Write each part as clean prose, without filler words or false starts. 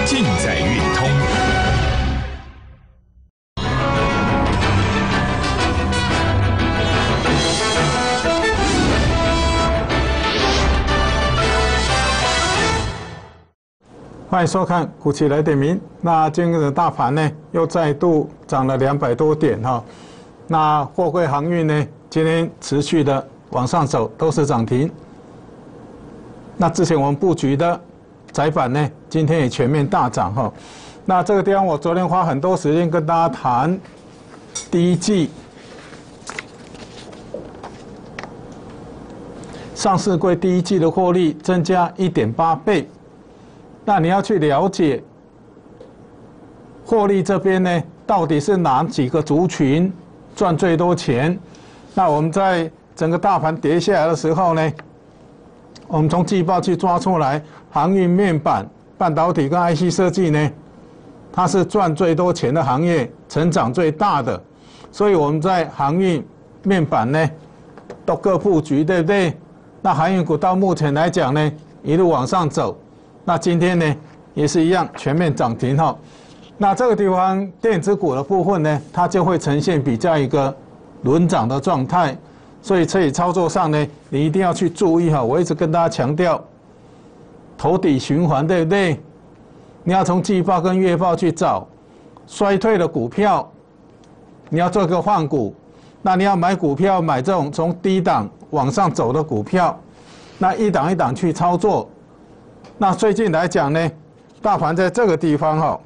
尽在运通。 欢迎收看《股期来点名》。那今天的大盘呢，又再度涨了200多点哈。那货柜航运呢，今天持续的往上走，都是涨停。那之前我们布局的载板呢，今天也全面大涨哈。那这个地方我昨天花很多时间跟大家谈第一季上市柜第一季的获利增加1.8倍。那你要去了解获利这边呢，到底是哪几个族群赚最多钱？那我们在整个大盘跌下来的时候呢，我们从季报去抓出来，航运、面板、半导体跟 IC 设计呢，它是赚最多钱的行业，成长最大的，所以我们在航运、面板呢都各布局，对不对？那航运股到目前来讲呢，一路往上走。那今天呢，也是一样全面涨停哈。那这个地方电子股的部分呢，它就会呈现比较一个轮涨的状态，所以操作上呢，你一定要去注意哈。我一直跟大家强调，头底循环，对不对？你要从季报跟月报去找衰退的股票，你要做个换股，那你要买股票，买这种从低档往上走的股票，那一档一档去操作。那最近来讲呢，大盘在这个地方哈，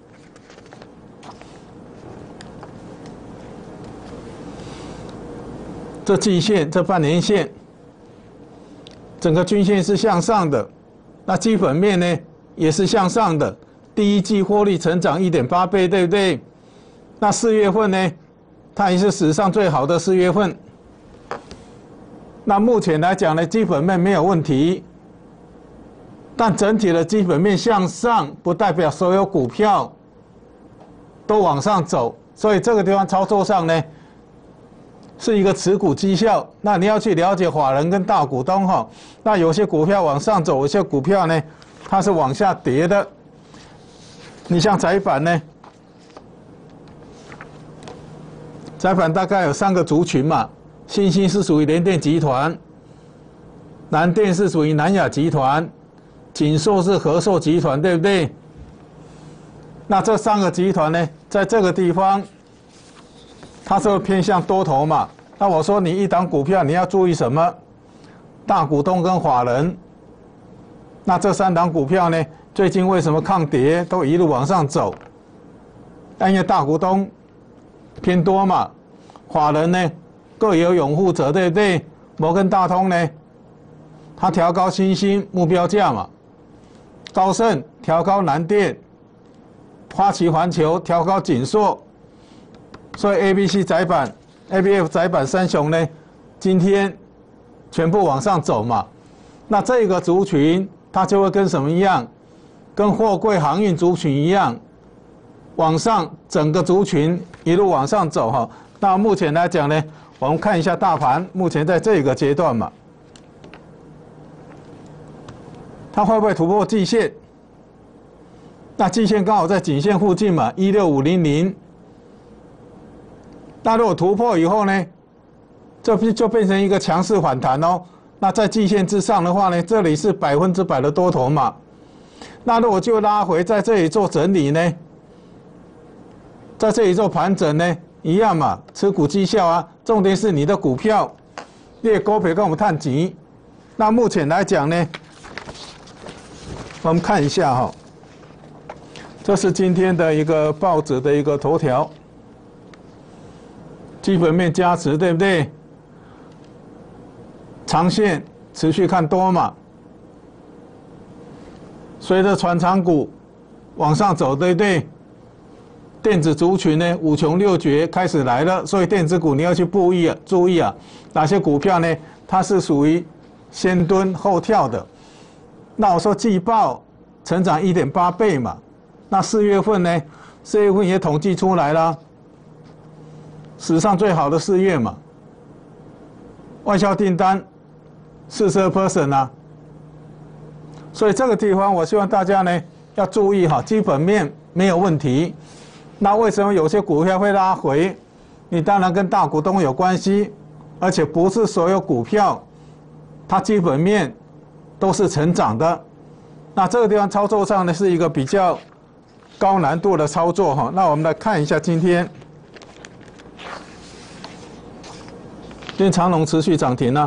这季线、这半年线，整个均线是向上的，那基本面呢也是向上的。第一季获利成长1.8倍，对不对？那4月份呢，它也是史上最好的4月份。那目前来讲呢，基本面没有问题。但整体的基本面向上，不代表所有股票都往上走，所以这个地方操作上呢，是一个持股绩效。那你要去了解法人跟大股东哈，那有些股票往上走，有些股票呢，它是往下跌的。你像载板呢，载板大概有3个族群嘛，新兴是属于联电集团，南电是属于南亚集团。锦硕是和硕集团，对不对？那这3个集团呢，在这个地方，它是偏向多头嘛。那我说你一档股票你要注意什么？大股东跟法人。那这3档股票呢，最近为什么抗跌，都一路往上走？因为大股东偏多嘛，法人呢各有拥护者，对不对？摩根大通呢，它调高新兴目标价嘛。高盛调高南电，花旗环球调高锦硕，所以 ABC 载板、ABF 载板3雄呢，今天全部往上走嘛。那这个族群它就会跟什么一样？跟货柜航运族群一样，往上整个族群一路往上走哈。那目前来讲呢，我们看一下大盘，目前在这个阶段嘛。它会不会突破季线？那季线刚好在颈线附近嘛，16500。那如果突破以后呢，就变成一个强势反弹哦。那在季线之上的话呢，这里是100%的多头嘛。那如果就拉回在这里做整理呢，在这里做盘整呢，一样嘛，持股绩效啊。重点是你的股票，你的股票跟我们探钱。那目前来讲呢，我们看一下哈，这是今天的一个报纸的一个头条，基本面加持，对不对？长线持续看多嘛，随着传产股往上走，对不对？电子族群呢5穷6绝开始来了，所以电子股你要去注意啊，哪些股票呢？它是属于先蹲后跳的。那我说季报成长1.8倍嘛，那4月份呢？4月份也统计出来了，史上最好的4月嘛，外销订单42% 啊，所以这个地方我希望大家呢要注意哈，基本面没有问题。那为什么有些股票会拉回？你当然跟大股东有关系，而且不是所有股票它基本面都是成长的。那这个地方操作上呢是一个比较高难度的操作哈。那我们来看一下今天长荣持续涨停啊，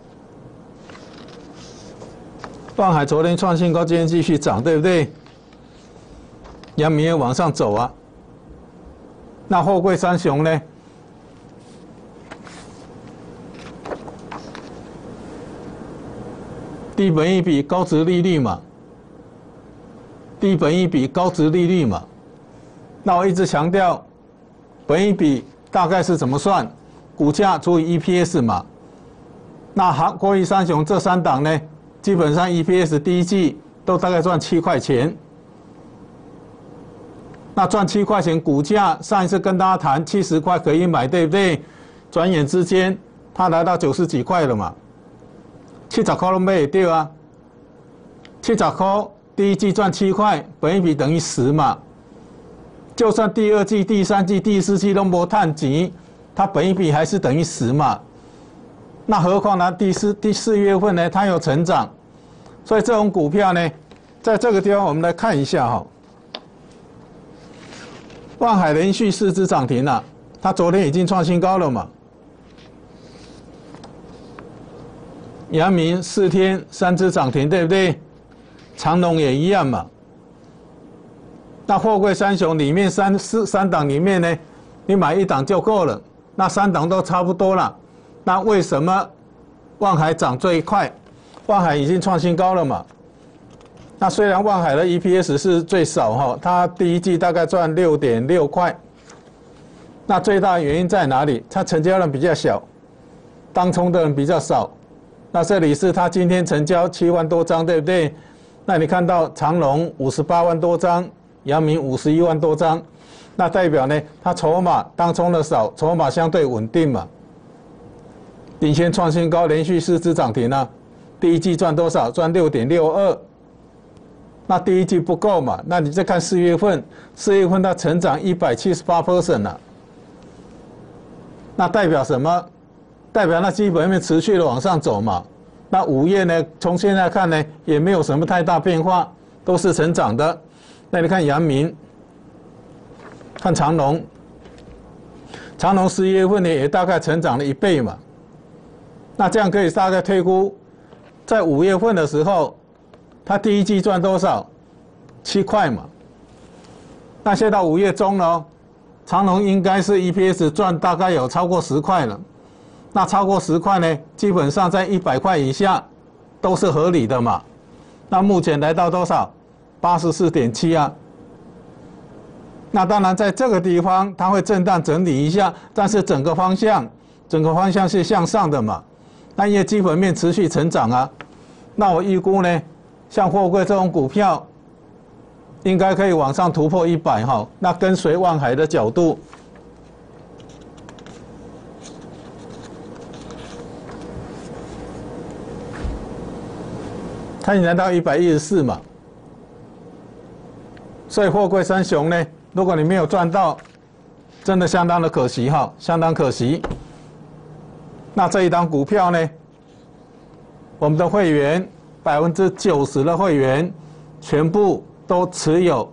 万海昨天创新高，今天继续涨，对不对？阳明也往上走啊。那货柜三雄呢？低本益比、高殖利率嘛，低本益比、高殖利率嘛。那我一直强调，本益比大概是怎么算？股价除以 EPS 嘛。那国宇三雄这3档呢，基本上 EPS 第一季都大概赚7块钱。那赚7块钱，股价上一次跟大家谈70块可以买，对不对？转眼之间，它来到90几块了嘛。70块都买得到啊，70块第一季赚7块，本益比等于10嘛。就算第2季、第3季、第4季都没赚钱，它本益比还是等于10嘛。那何况呢？第4月份呢，它有成长，所以这种股票呢，在这个地方我们来看一下哈。万海连续4只涨停了，它昨天已经创新高了嘛。阳明4天3只涨停，对不对？长荣也一样嘛。那货柜三雄里面三档里面呢，你买1档就够了，那3档都差不多了。那为什么万海涨最快？万海已经创新高了嘛。那虽然万海的 EPS 是最少哈，它第一季大概赚6.6块。那最大的原因在哪里？它成交量比较小，当冲的人比较少。那这里是它今天成交7万多张，对不对？那你看到长荣58万多张，阳明51万多张，那代表呢，它筹码当冲的少，筹码相对稳定嘛。领先创新高，连续4只涨停啊。第一季赚多少？赚6.62。那第一季不够嘛？那你再看4月份，4月份它成长178% 了。那代表什么？代表那基本面持续的往上走嘛。那5月呢？从现在看呢，也没有什么太大变化，都是成长的。那你看阳明，看长荣，长荣11月份呢也大概成长了1倍嘛。那这样可以大概推估，在5月份的时候，它第一季赚多少？7块嘛。那现在到5月中了哦，长荣应该是 EPS 赚大概有超过10块了。那超过10块呢，基本上在100块以下都是合理的嘛。那目前来到多少？84.7啊。那当然在这个地方它会震荡整理一下，但是整个方向是向上的嘛。那因为基本面持续成长啊，那我预估呢，像货柜这种股票，应该可以往上突破100哈。那跟随万海的角度，它已经来到114嘛。所以货柜三雄呢，如果你没有赚到，真的相当的可惜哈，相当可惜。那这一档股票呢，我们的会员90%的会员全部都持有，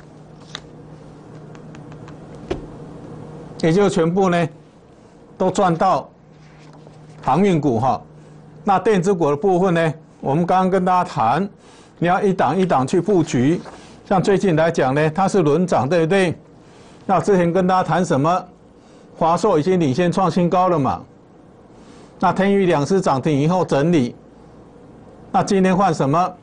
也就全部呢都赚到航运股哈。那电子股的部分呢，我们刚刚跟大家谈，你要一档一档去布局。像最近来讲呢，它是轮涨，对不对？那之前跟大家谈什么？华硕已经领先创新高了嘛。那天宇2只涨停以后整理，那今天换什么？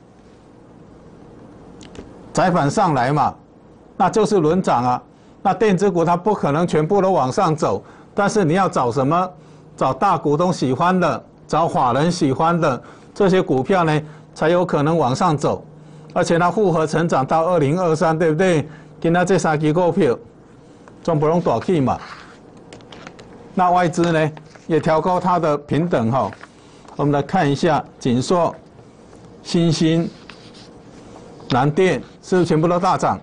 载板上来嘛，那就是轮涨啊。那电子股它不可能全部都往上走，但是你要找什么？找大股东喜欢的，找法人喜欢的这些股票呢，才有可能往上走。而且它复合成长到2023，对不对？今天这3支股票，全部都大起嘛。那外资呢？也调高它的平等哈，我们来看一下锦硕、新兴、南电、 是不是全部都大涨？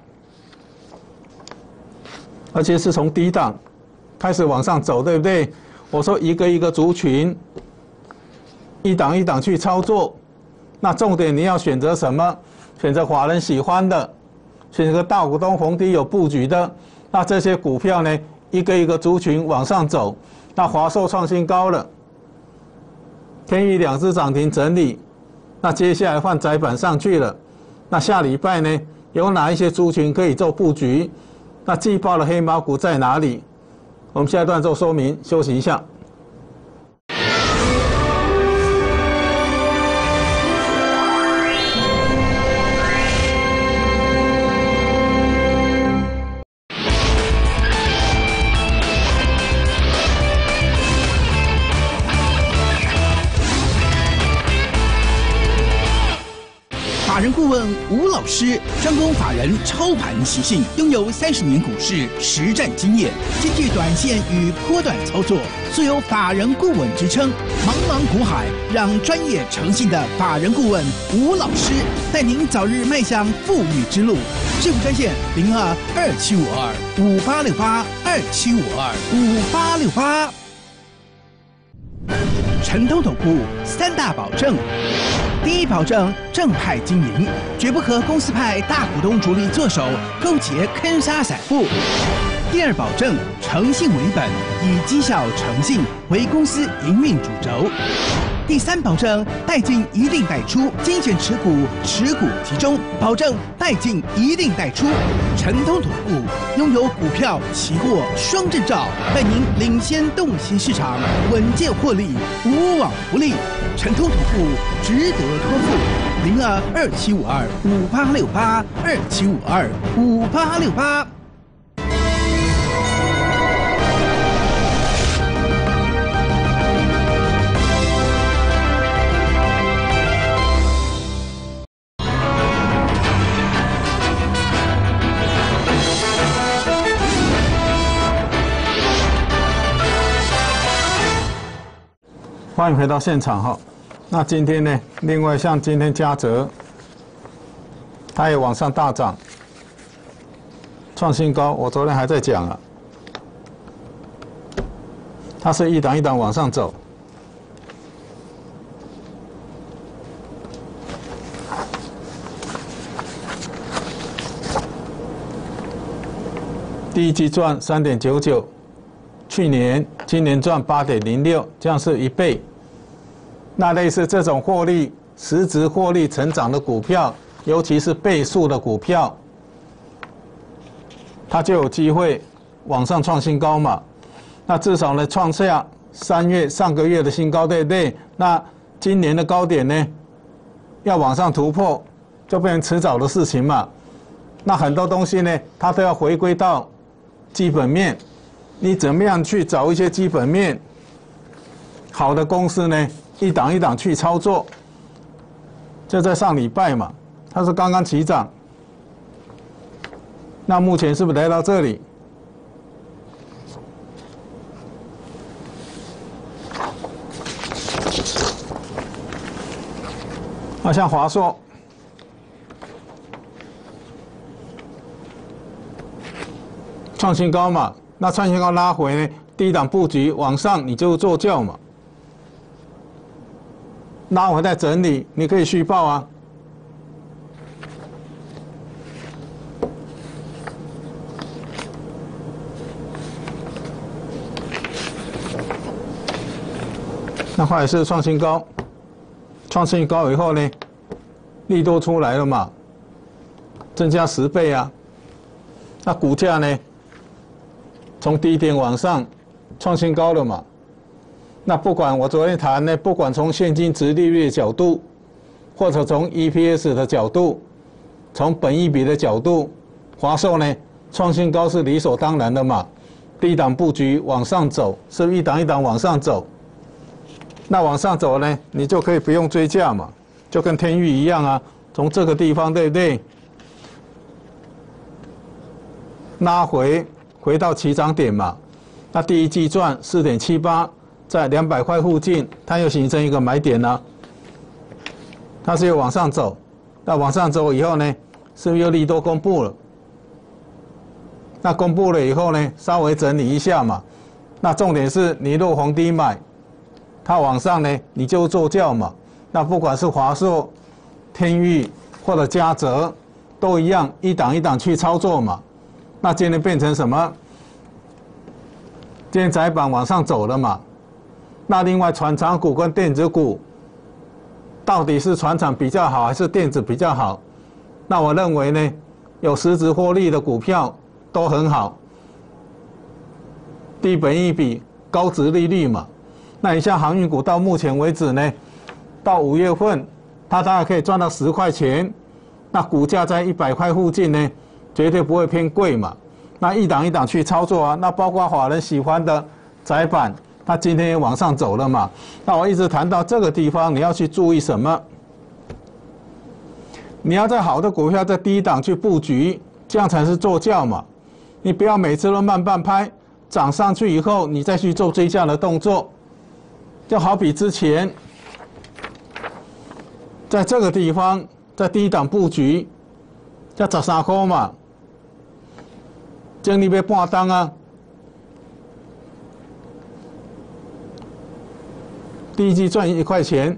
而且是从低档开始往上走，对不对？我说一个一个族群，一档一档去操作。那重点你要选择什么？选择法人喜欢的，选择大股东逢低有布局的。那这些股票呢，一个一个族群往上走。那华硕创新高了，天宇2只涨停整理。那接下来换载板上去了。那下礼拜呢，有哪一些族群可以做布局？那季报的黑马股在哪里？我们下一段做说明，休息一下。 法人顾问吴老师专攻法人操盘习性，拥有30年股市实战经验，兼具短线与波段操作，素有法人顾问之称。茫茫股海，让专业诚信的法人顾问吴老师带您早日迈向富裕之路。致富专线02-2752-5868，2752-5868。陈通统顾3大保证。第一，保证正派经营，绝不和公司派大股东主力做手，勾结坑杀散户。第二，保证诚信为本，以绩效诚信为公司营运主轴。第三，保证带进一定带出，精选持股，持股集中，保证带进一定带出。陈通统顾拥有股票、期货双证照，带您领先洞悉市场，稳健获利，无往不利。陈通统顾值得托付，02-2752-5868，2752-5868。 欢迎回到现场哈。那今天呢，另外像今天嘉泽，它也往上大涨，创新高。我昨天还在讲啊，它是一档一档往上走。第一季赚3.99，今年赚8.06，这样是1倍。那类似这种获利、实质获利成长的股票，尤其是倍数的股票，它就有机会往上创新高嘛。那至少呢，创下上个月的新高，对不对？那今年的高点呢，要往上突破，就变成迟早的事情嘛。那很多东西呢，它都要回归到基本面。你怎么样去找一些基本面好的公司呢？一档一档去操作。就在上礼拜嘛，它是刚刚起涨，那目前是不是来到这里？那像华硕，创新高嘛，那创新高拉回呢，低档布局往上你就做轿嘛。拉回再整理，你可以续报啊。那后来是创新高，创新高以后呢，利多出来了嘛，增加10倍啊。那股价呢，从低点往上创新高了嘛。那不管我昨天谈呢，不管从现金殖利率的角度，或者从 EPS 的角度，从本益比的角度，华硕呢创新高是理所当然的嘛。低档布局往上走，是不是一档一档往上走？那往上走呢，你就可以不用追价嘛，就跟天域一样啊，从这个地方对不对？拉回到起涨点嘛，那第一季赚4.78。在200块附近，它又形成一个买点了。它是又往上走，那往上走以后呢， 是不是又利多公布了？那公布了以后呢，稍微整理一下嘛。那重点是你若逢低买，它往上呢，你就做轿嘛。那不管是华硕、天钰或者嘉泽，都一样，一档一档去操作嘛。那今天变成什么？今天载板往上走了嘛。那另外传产股跟电子股，到底是传产比较好还是电子比较好？那我认为呢，有实质获利的股票都很好，低本益比、高殖利率嘛。那你像航运股到目前为止呢，到5月份，它大概可以赚到10块钱，那股价在100块附近呢，绝对不会偏贵嘛。那一档一档去操作啊，那包括法人喜欢的载板，它今天也往上走了嘛。那我一直谈到这个地方，你要去注意什么？你要在好的股票在低档去布局，这样才是做轿嘛。你不要每次都慢半拍，涨上去以后你再去做追价的动作。就好比之前在这个地方在低档布局，叫13块嘛。今日要半档啊，第一季赚1块钱，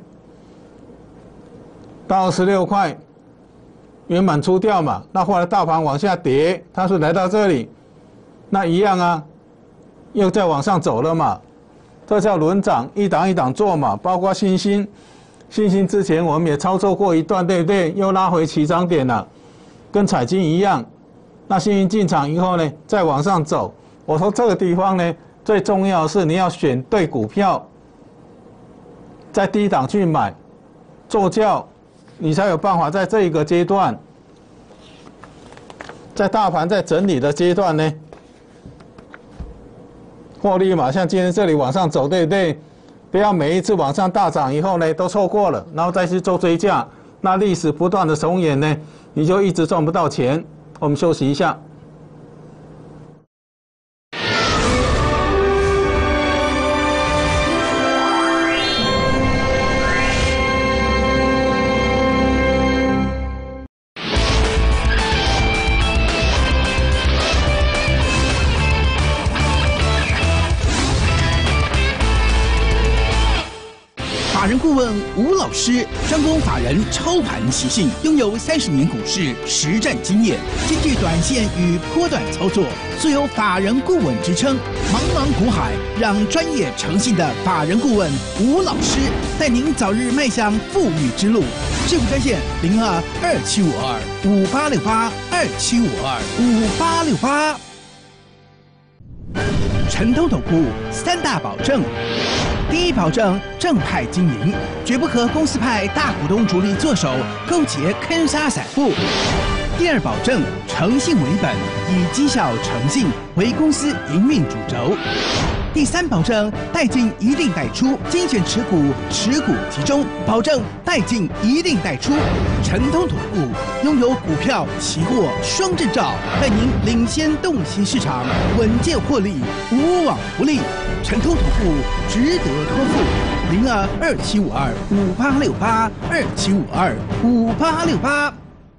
到26块，圆满出掉嘛。那后来大盘往下跌，它是来到这里，那一样啊，又再往上走了嘛。这叫轮涨，一档一档做嘛。包括新兴之前我们也操作过一段，对不对？又拉回起涨点了，跟彩晶一样。那新兴进场以后呢，再往上走。我说这个地方呢，最重要的是你要选对股票，在低档去买，做轿，你才有办法在这一个阶段，在大盘在整理的阶段呢，获利嘛。像今天这里往上走，对不对？不要每一次往上大涨以后呢，都错过了，然后再去做追价，那历史不断的重演呢，你就一直赚不到钱。我们休息一下。 法人顾问吴老师专攻法人操盘习性，拥有30年股市实战经验，兼具短线与波段操作，素有法人顾问之称。茫茫股海，让专业诚信的法人顾问吴老师带您早日迈向富裕之路。致富专线02-2752-5868，2752-5868。陈通投顾3大保证。第一保证正派经营，绝不和公司派大股东主力做手，勾结坑杀散户。第二保证诚信为本，以绩效诚信为公司营运主轴。第三保证带进一定带出，精选持股，持股集中，保证带进一定带出。陈通投顾拥有股票、期货双证照，带您领先洞悉市场，稳健获利，无往不利。陈通投顾值得托付，02-2752-5868，2752-5868。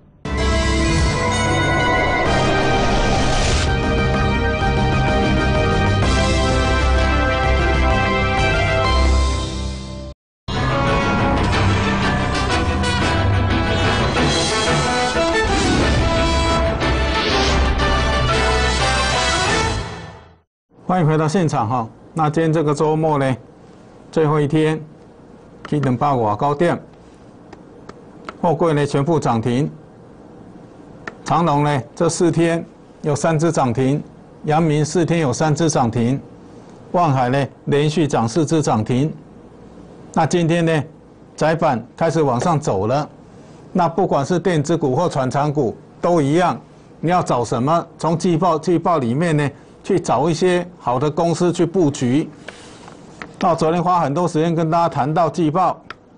欢迎回到现场哈。那今天这个周末呢，最后一天，基本把外高点，货柜呢全部涨停。长荣呢这4天有3只涨停，阳明4天有3只涨停，万海呢连续涨4只涨停。那今天呢，载板开始往上走了。那不管是电子股或传产股都一样，你要找什么？从季报里面呢，去找一些好的公司去布局。那昨天花很多时间跟大家谈到季报，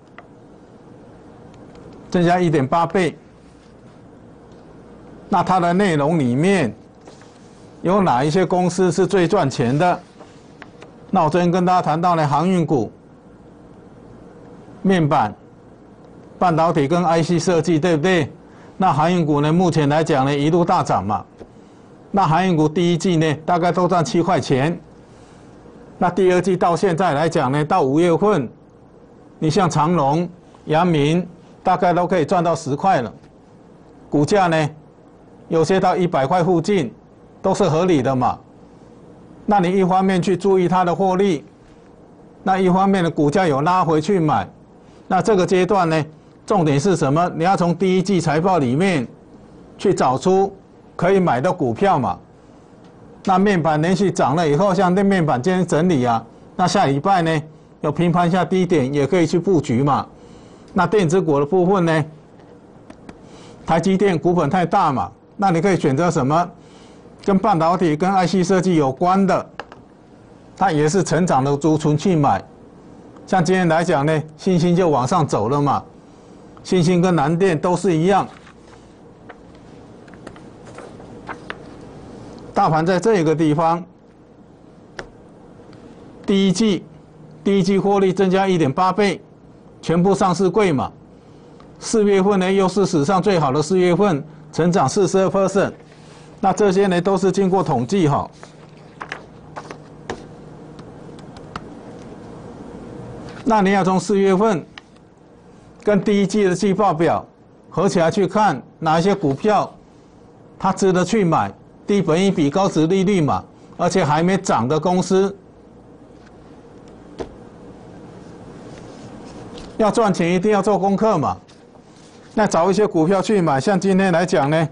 增加1.8倍。那它的内容里面有哪一些公司是最赚钱的？那我昨天跟大家谈到呢，航运股、面板、半导体跟 IC 设计，对不对？ 那航运股呢，目前来讲呢，一路大涨嘛。那航运股第一季呢，大概都赚7块钱。那第二季到现在来讲呢，到5月份，你像长荣、阳明，大概都可以赚到10块了。股价呢，有些到100块附近，都是合理的嘛。那你一方面去注意它的获利，那一方面的股价有拉回去买。那这个阶段呢，重点是什么？你要从第一季财报里面去找出可以买的股票嘛。那面板连续涨了以后，像那面板今天整理啊，那下礼拜呢有平盘下低点也可以去布局嘛。那电子股的部分呢，台积电股本太大嘛，那你可以选择什么？跟半导体、跟 IC 设计有关的，它也是成长的族群去买。像今天来讲呢，信心就往上走了嘛，信心跟南电都是一样。大盘在这个地方，第一季获利增加 1.8 倍，全部上市柜嘛。4月份呢，又是史上最好的4月份，成长 42%。那这些呢，都是经过统计哈。那你要从4月份跟第一季的季报表合起来去看，哪一些股票它值得去买，低本益比、高殖利率嘛，而且还没涨的公司，要赚钱一定要做功课嘛。那找一些股票去买，像今天来讲呢，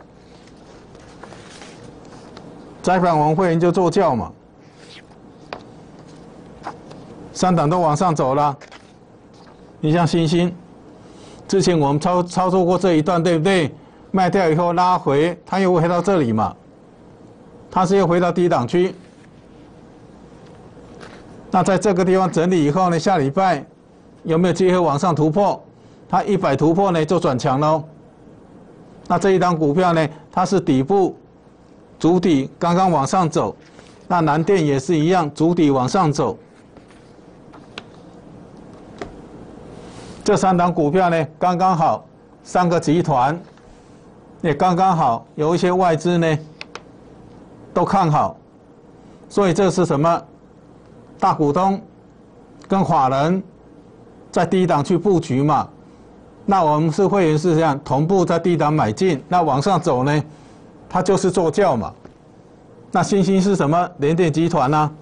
采访完会员就做教嘛。3档都往上走了，你像星星，之前我们操作过这一段，对不对？卖掉以后拉回，它又回到这里嘛，它是又回到低档区。那在这个地方整理以后呢，下礼拜有没有机会往上突破？它100突破呢就转强喽。那这一档股票呢，它是底部主底刚刚往上走，那南电也是一样，主底往上走。这3档股票呢，刚刚好，3个集团也刚刚好，有一些外资呢都看好，所以这是什么？大股东跟法人在低档去布局嘛。那我们是会员是这样，同步在低档买进，那往上走呢，它就是做教嘛。那星星是什么？联电集团啊。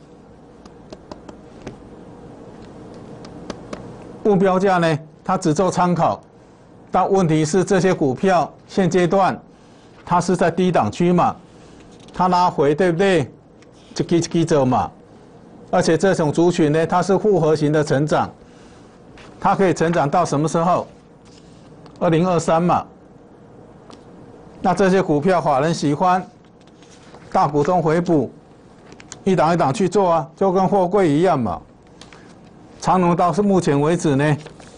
目标价呢，它只做参考，但问题是这些股票现阶段它是在低档区嘛，它拉回对不对？就给走嘛，而且这种族群呢，它是复合型的成长，它可以成长到什么时候？2023嘛。那这些股票法人喜欢，大股东回补，一档一档去做啊，就跟货柜一样嘛。长荣到是目前为止呢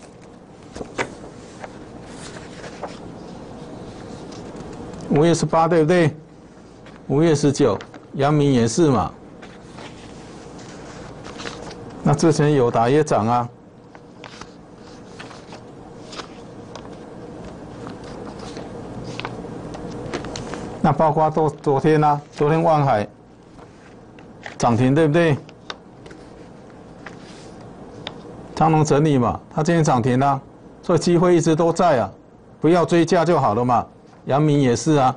，5月18对不对？5月19，阳明也是嘛。那之前友达也涨啊。那包括昨天啊，昨天万海涨停对不对？长荣整理嘛，它今天涨停了，所以机会一直都在啊，不要追价就好了嘛。阳明也是啊，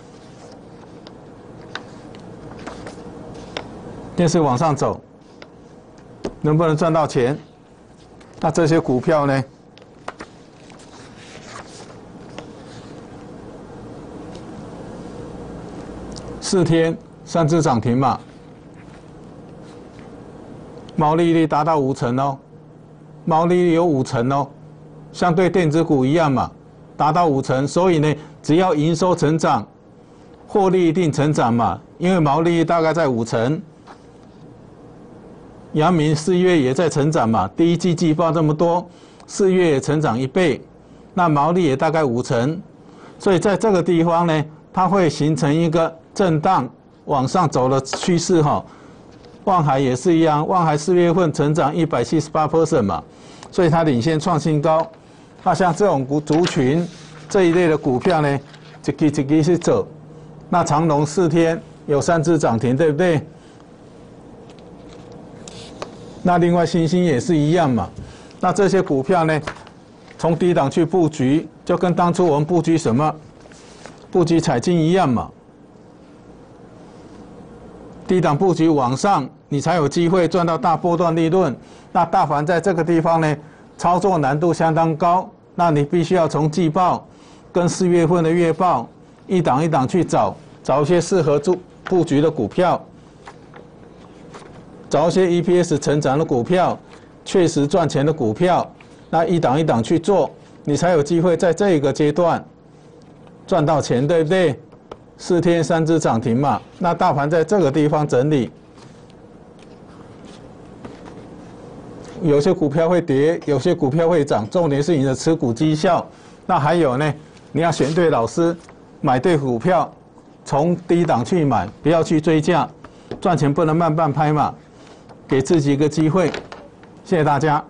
电视往上走，能不能赚到钱？那这些股票呢？4天3只涨停嘛，毛利率达到50%哦。毛利率有50%哦，相对电子股一样嘛，达到50%，所以呢，只要营收成长，获利一定成长嘛，因为毛利率大概在50%。阳明4月也在成长嘛，第一季季报这么多，4月也成长1倍，那毛利也大概50%，所以在这个地方呢，它会形成一个震荡往上走的趋势哈。万海也是一样，万海4月份成长178% 嘛，所以它领先创新高。那像这种族群， 这一类的股票呢，一支一支去走。那长荣4天有3只涨停，对不对？那另外新兴也是一样嘛。那这些股票呢，从低档去布局，就跟当初我们布局什么，布局彩晶一样嘛。低档布局往上，你才有机会赚到大波段利润。那大盘在这个地方呢，操作难度相当高，那你必须要从季报跟4月份的月报一档一档去找一些适合布局的股票，找一些 EPS 成长的股票，确实赚钱的股票，那一档一档去做，你才有机会在这个阶段赚到钱，对不对？4天3只涨停嘛，那大盘在这个地方整理，有些股票会跌，有些股票会涨，重点是你的持股绩效。那还有呢，你要选对老师，买对股票，从低档去买，不要去追价，赚钱不能慢半拍嘛，给自己一个机会。谢谢大家。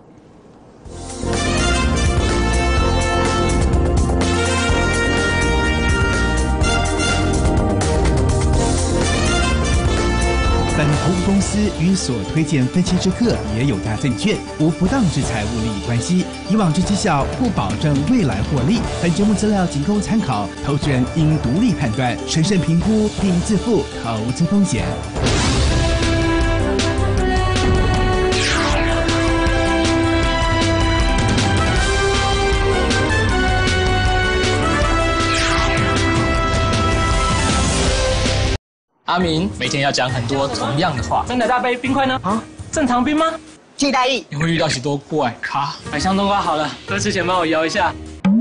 本投资公司与所推荐分期之客也有大证券，无不当之财务利益关系。以往之绩效不保证未来获利。本节目资料仅供参考，投资人应独立判断、审慎评估并自负投资风险。 阿明每天要讲很多同样的话。 真的大杯冰块呢？啊，正常冰吗？ 替代役。 你会遇到许多怪咖。 百香冬瓜好了，喝之前帮我摇一下。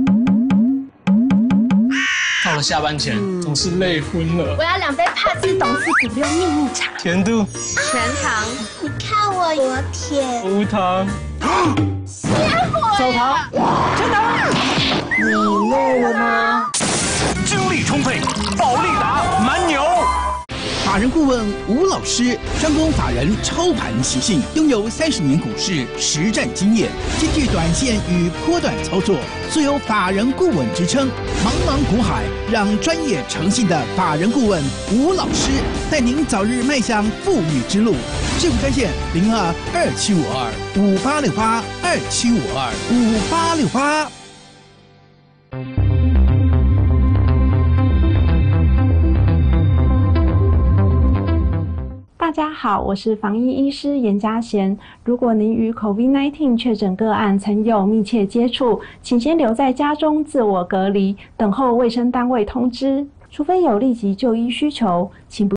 到了下班前，总是累昏了。 我要2杯帕斯董事谷溜秘密茶， 甜度全糖。你看我多甜。 无糖。 鲜活手糖，全糖。 你累了吗？ 精力充沛，保利达蛮牛。法人顾问吴老师专攻法人操盘习性，拥有30年股市实战经验，兼具短线与波段操作，素有法人顾问之称。茫茫股海，让专业诚信的法人顾问吴老师带您早日迈向富裕之路。致富专线02-2752-5868，2752-5868。 大家好，我是防疫医师严嘉贤。如果您与 COVID-19 确诊个案曾有密切接触，请先留在家中自我隔离，等候卫生单位通知。除非有立即就医需求，请不